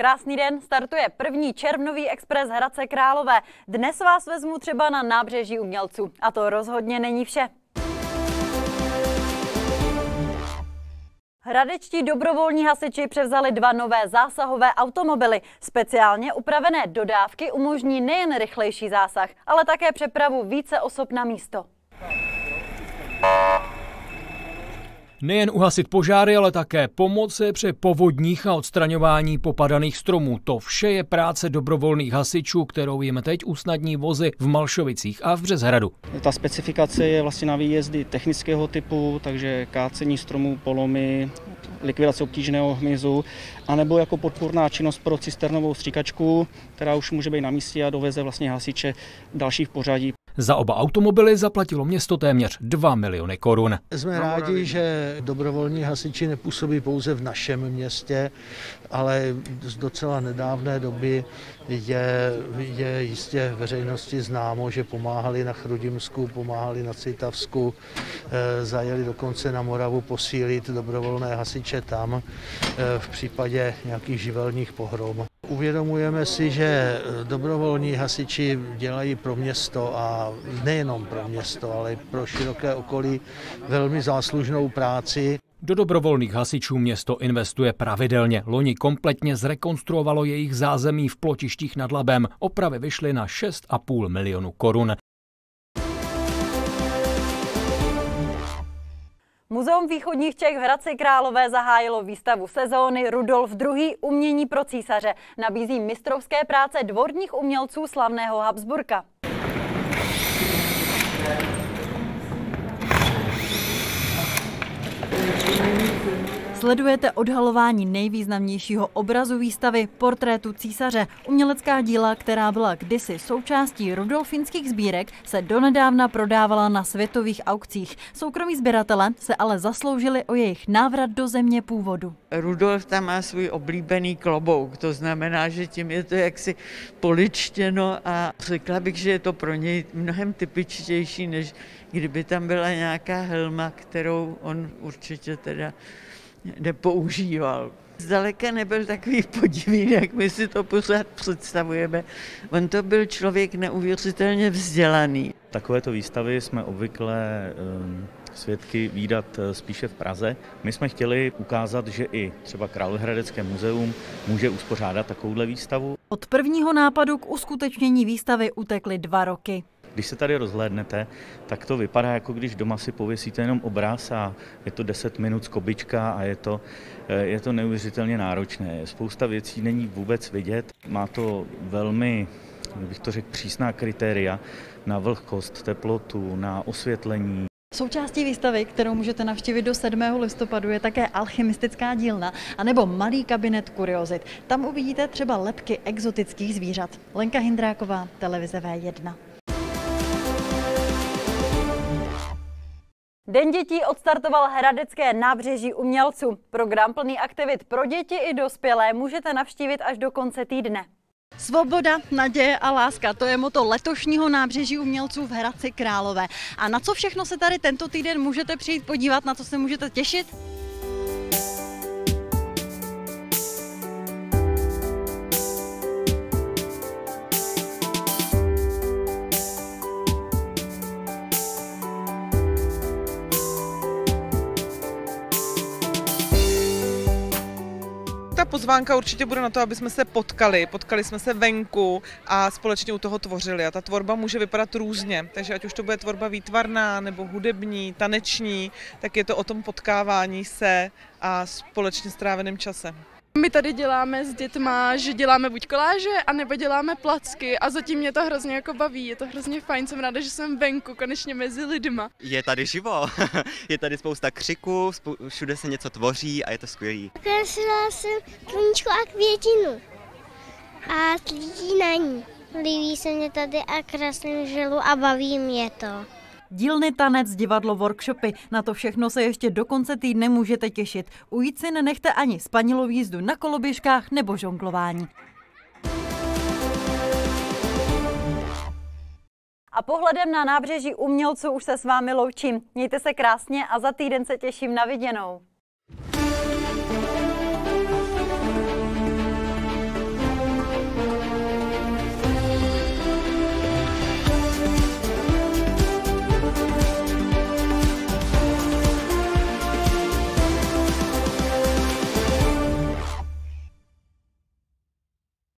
Krásný den, startuje první červnový expres Hradce Králové. Dnes vás vezmu třeba na nábřeží umělců. A to rozhodně není vše. Hradečtí dobrovolní hasiči převzali 2 nové zásahové automobily. Speciálně upravené dodávky umožní nejen rychlejší zásah, ale také přepravu více osob na místo. Nejen uhasit požáry, ale také pomoci při povodních a odstraňování popadaných stromů. To vše je práce dobrovolných hasičů, kterou jim teď usnadní vozy v Malšovicích a v Březhradu. Ta specifikace je vlastně na výjezdy technického typu, takže kácení stromů, polomy, likvidace obtížného hmyzu, anebo jako podpůrná činnost pro cisternovou stříkačku, která už může být na místě a doveze vlastně hasiče dalších pořadí. Za oba automobily zaplatilo město téměř 2 miliony korun. Jsme rádi, že dobrovolní hasiči nepůsobí pouze v našem městě, ale z docela nedávné doby je jistě veřejnosti známo, že pomáhali na Chrudimsku, pomáhali na Citavsku, zajeli dokonce na Moravu posílit dobrovolné hasiče tam v případě nějakých živelních pohrom. Uvědomujeme si, že dobrovolní hasiči dělají pro město a nejenom pro město, ale i pro široké okolí velmi záslužnou práci. Do dobrovolných hasičů město investuje pravidelně. Loni kompletně zrekonstruovalo jejich zázemí v Plotištích nad Labem. Opravy vyšly na 6,5 milionu korun. Muzeum východních Čech v Hradci Králové zahájilo výstavu sezóny Rudolf II. Umění pro císaře. Nabízí mistrovské práce dvorních umělců slavného Habsburka. Sledujete odhalování nejvýznamnějšího obrazu výstavy Portrétu císaře. Umělecká díla, která byla kdysi součástí rudolfinských sbírek, se donedávna prodávala na světových aukcích. Soukromí sběratele se ale zasloužili o jejich návrat do země původu. Rudolf tam má svůj oblíbený klobouk, to znamená, že tím je to jaksi poličtěno a řekla bych, že je to pro něj mnohem typičtější, než kdyby tam byla nějaká helma, kterou on určitě teda nepoužíval. Zdaleka nebyl takový podivný, jak my si to pořád představujeme. On to byl člověk neuvěřitelně vzdělaný. Takovéto výstavy jsme obvykle svědky vídat spíše v Praze. My jsme chtěli ukázat, že i třeba Královéhradecké muzeum může uspořádat takovouhle výstavu. Od prvního nápadu k uskutečnění výstavy utekly 2 roky. Když se tady rozhlédnete, tak to vypadá, jako když doma si pověsíte jenom obraz a je to 10 minut z kobička a je to neuvěřitelně náročné. Spousta věcí není vůbec vidět. Má to velmi, bych to řekl, přísná kritéria na vlhkost, teplotu, na osvětlení. Součástí výstavy, kterou můžete navštívit do 7. listopadu, je také alchymistická dílna anebo malý kabinet kuriozit. Tam uvidíte třeba lebky exotických zvířat. Lenka Hindráková, televize V1. Den dětí odstartoval Hradecké nábřeží umělců. Program plný aktivit pro děti i dospělé můžete navštívit až do konce týdne. Svoboda, naděje a láska, to je motto letošního nábřeží umělců v Hradci Králové. A na co všechno se tady tento týden můžete přijít podívat, na co se můžete těšit? Ta pozvánka určitě bude na to, aby jsme se potkali jsme se venku a společně u toho tvořili. A ta tvorba může vypadat různě, takže ať už to bude tvorba výtvarná nebo hudební, taneční, tak je to o tom potkávání se a společně stráveném čase. My tady děláme s dětma, že děláme buď koláže, anebo děláme placky a zatím mě to hrozně jako baví, je to hrozně fajn, jsem ráda, že jsem venku, konečně mezi lidma. Je tady živo, je tady spousta křiku, všude se něco tvoří a je to skvělý. Kreslila jsem sluníčko a květinu a slítí na ní. Líbí se mě tady a kreslím želu a baví mě to. Dílny, tanec, divadlo, workshopy. Na to všechno se ještě do konce týdne můžete těšit. Ujít si nenechte ani spanilou jízdu na koloběžkách nebo žonglování. A pohledem na nábřeží umělců už se s vámi loučím. Mějte se krásně a za týden se těším na viděnou.